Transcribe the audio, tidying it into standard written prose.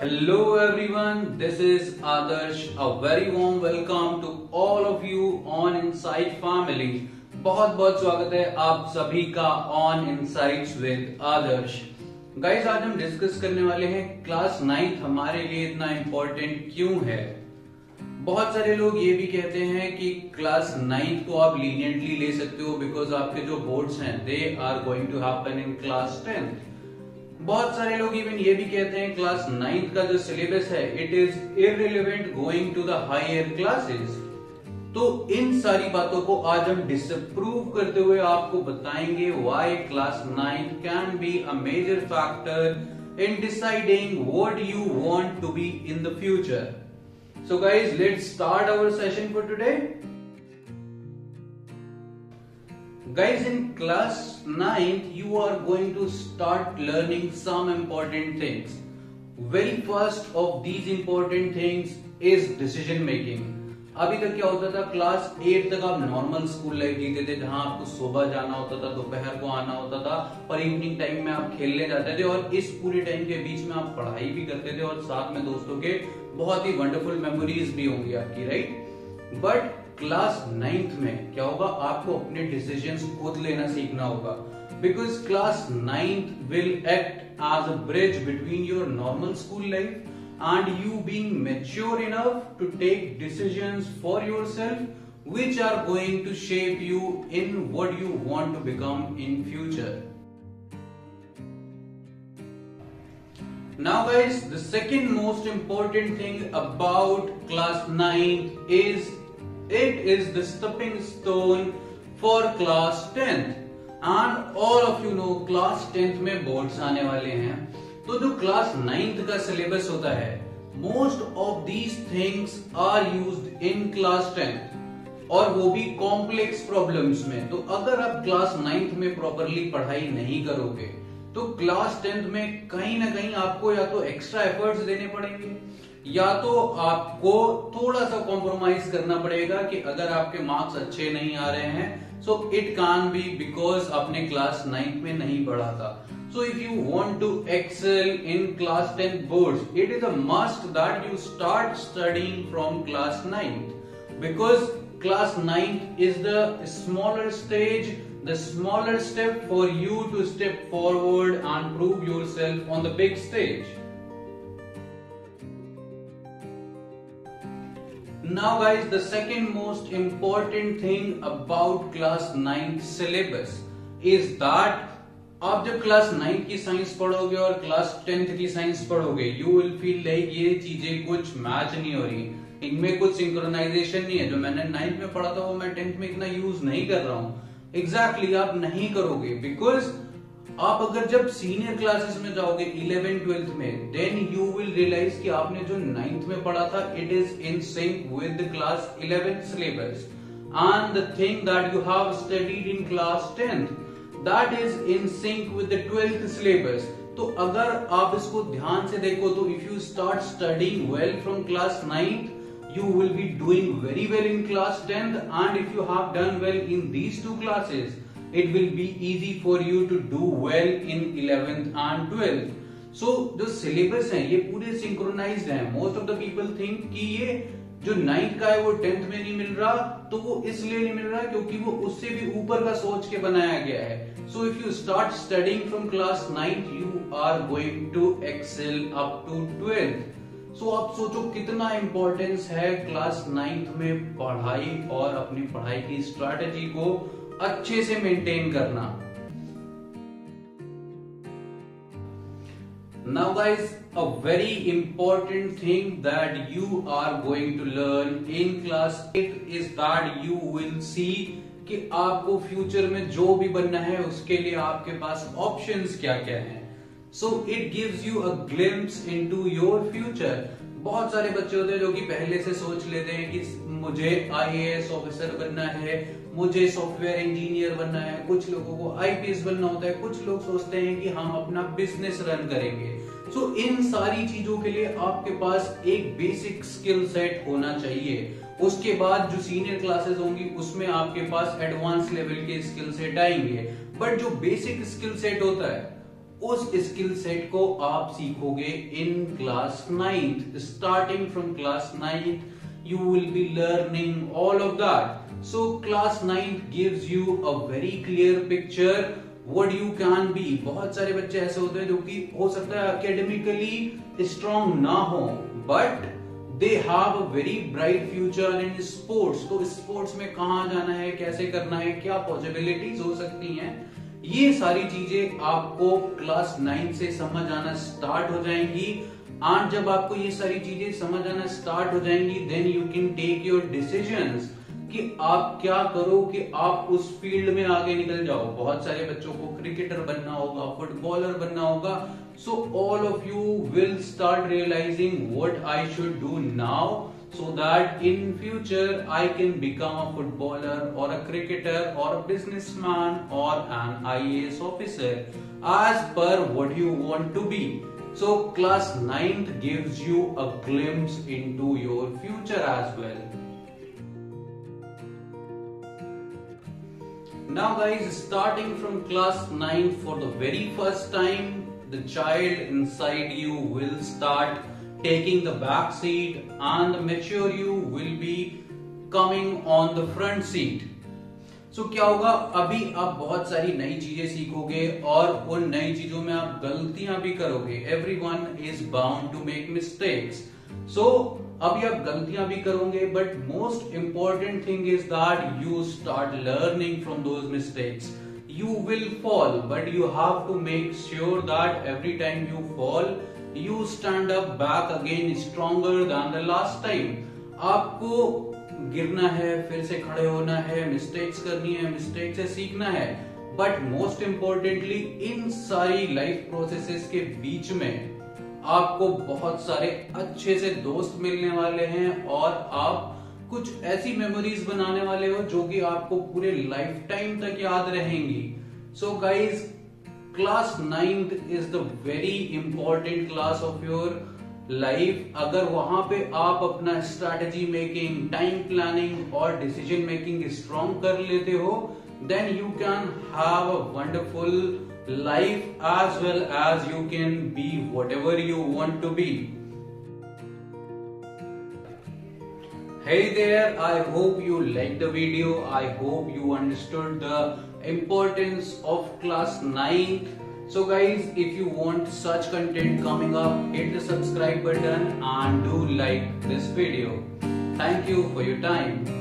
Hello everyone, this is Adarsh. A very warm welcome to all of you on Insight Family. बहुत बहुत स्वागत है आप सभी का on insights with Adarsh. Guys, आज हम डिस्कस करने वाले हैं क्लास 9th हमारे लिए इतना इम्पोर्टेंट क्यों है। बहुत सारे लोग ये भी कहते हैं कि क्लास 9th को आप लीनियंटली ले सकते हो बिकॉज आपके जो बोर्ड्स हैं they are going to happen in class 10th। बहुत सारे लोग इवन ये भी कहते हैं क्लास 9th का जो सिलेबस है it is irrelevant going to the higher classes. तो इन सारी बातों को आज हम डिसअप्रूव करते हुए आपको बताएंगे why class 9th can be a major factor in deciding what you want to be in the future. So guys, let's start our session for today. Guys, in class 9th, you are going to start learning some important things. Very first of these important things is decision making. अभी तक क्या होता था, class 8 तक आप normal school life जीते थे जहां आपको सुबह जाना होता था, दोपहर को आना होता था और इवनिंग टाइम में आप खेलने जाते थे और इस पूरे टाइम के बीच में आप पढ़ाई भी करते थे और साथ में दोस्तों के बहुत ही वंडरफुल मेमोरीज भी होंगी आपकी, राइट। बट क्लास 9th में क्या होगा, आपको अपने डिसीजंस खुद लेना सीखना होगा because class 9th will act as a bridge between your normal school life and you being mature enough to take decisions for yourself which are going to shape you in what you want to become in future. Now guys, the second most important thing about class 9th is it is the stepping stone for class 10th and all of you know class 10th में boards आने वाले हैं। तो जो class 9th का syllabus होता है most of these things are used in class 10th और वो भी कॉम्प्लेक्स प्रॉब्लम्स में। तो अगर आप क्लास 9th में प्रॉपरली पढ़ाई नहीं करोगे तो क्लास 10th में कहीं ना कहीं आपको या तो एक्स्ट्रा एफर्ट्स देने पड़ेंगे या तो आपको थोड़ा सा कॉम्प्रोमाइज करना पड़ेगा कि अगर आपके मार्क्स अच्छे नहीं आ रहे हैं so it can be because आपने क्लास 9th में नहीं पढ़ा था। So if you want to excel in class 10th boards, it is a must that you start studying from class 9th because class 9th is the smaller stage, the smaller step for you to step forward and prove yourself on the big stage. Now guys, the second most important thing about class 9th syllabus is that आप जब class 9th की science पढ़ोगे और class 10th की science पढ़ोगे you will feel like ये चीजें कुछ मैच नहीं हो रही, इनमें कुछ सिंक्रोनाइजेशन नहीं है। जो मैंने 9th में पढ़ा था वो मैं 10th में इतना यूज नहीं कर रहा हूँ। एग्जैक्टली आप नहीं करोगे बिकॉज आप अगर जब सीनियर क्लासेस में जाओगे 11th 12th में देन यू विल रियलाइज कि आपने जो 9th में पढ़ा था it is in sync with the class 11th syllabus and the thing that you have studied in class 10th that is in sync with the 12th syllabus. तो अगर आप इसको ध्यान से देखो तो if you start studying well from class 9th you will be doing very well in class 10th and if you have done well in these two classes it will be easy for you to do well in 11th and 12th. So जो syllabus है ये पूरे synchronized हैं। Most of the people think कि ये जो 9th का है वो 10th में नहीं मिल रहा तो वो इसलिए नहीं मिल रहा क्योंकि वो उससे भी ऊपर का सोच के बनाया गया है। So if you start studying from class 9th you are going to excel up to 12th. So आप सोचो कितना इंपॉर्टेंस है क्लास 9th में पढ़ाई और अपनी पढ़ाई की स्ट्रैटेजी को अच्छे से मेंटेन करना। Now guys, a very important thing that you are going to learn in class 8 is that you will see कि आपको फ्यूचर में जो भी बनना है उसके लिए आपके पास ऑप्शंस क्या क्या हैं। So it gives you a glimpse into your future. बहुत सारे बच्चे होते हैं जो कि पहले से सोच लेते हैं कि मुझे आईएएस ऑफिसर बनना है, मुझे सॉफ्टवेयर इंजीनियर बनना है, कुछ लोगों को आईपीएस बनना होता है, कुछ लोग सोचते हैं कि हम अपना बिजनेस रन करेंगे। सो इन सारी चीजों के लिए आपके पास एक बेसिक स्किल सेट होना चाहिए। उसके बाद जो सीनियर क्लासेस होंगी उसमें आपके पास एडवांस लेवल के स्किल सेट आएंगे, बट जो बेसिक स्किल सेट होता है उस स्किल सेट को आप सीखोगे in class 9th. Starting from class 9th you will be learning all of that. So class 9th gives you a very clear picture what you can be. बहुत सारे बच्चे ऐसे होते हैं जो कि हो सकता है academically strong ना हो, but they have a very bright future in sports. तो sports में कहाँ जाना है, कैसे करना है, क्या possibilities हो सकती हैं, ये सारी चीजें आपको क्लास 9 से समझ आना स्टार्ट हो जाएंगी. और जब आपको ये सारी चीजें समझ आना स्टार्ट हो जाएंगी, then you can take your decisions कि आप क्या करो कि आप उस फील्ड में आगे निकल जाओ. बहुत सारे बच्चों को क्रिकेटर बनना होगा, फुटबॉलर बनना होगा. So all of you will start realizing what I should do now so that in future I can become a footballer or a cricketer or a businessman or an IAS officer as per what you want to be. So class 9th gives you a glimpse into your future as well. Now guys, starting from class 9th, for the very first time the child inside you will start taking the back seat and the mature you will be coming on the front seat. So क्या होगा, अभी आप बहुत सारी नई चीजें सीखोगे और उन नई चीजों में आप गलतियां भी करोगे. Everyone is bound to make mistakes. So अभी आप गलतियां भी करोगे, but most important thing is that you start learning from those mistakes. You will fall, but you have to make sure that every time you fall you stand up back again stronger than the last time. आपको गिरना है, फिर से खड़े होना है, mistakes करनी है, मिस्टेक से सीखना है. बट मोस्ट इम्पोर्टेंटली इन सारी लाइफ प्रोसेसेस के बीच में आपको बहुत सारे अच्छे से दोस्त मिलने वाले हैं और आप कुछ ऐसी मेमोरीज बनाने वाले हो जो कि आपको पूरे लाइफ टाइम तक याद रहेंगी. So guys, class 9th is the very important class of your life. अगर वहां पे आप अपना स्ट्रैटेजी मेकिंग, टाइम प्लानिंग और डिसीजन मेकिंग स्ट्रॉन्ग कर लेते हो, then you can have a wonderful life as well as you can be whatever you want to be. Hey there, I hope you liked the video. I hope you understood the importance of class 9th. So guys, if you want such content coming up, hit the subscribe button and do like this video. Thank you for your time.